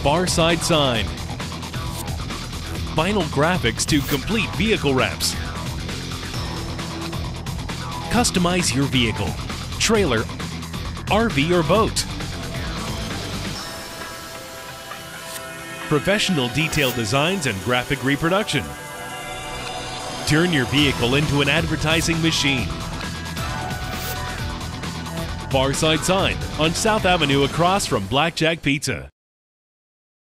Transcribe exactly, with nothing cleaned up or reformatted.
FARRSIDE sign. Vinyl graphics to complete vehicle wraps. Customize your vehicle, trailer, R V or boat. Professional detailed designs and graphic reproduction. Turn your vehicle into an advertising machine. FARRSIDE sign on South Avenue across from Blackjack Pizza.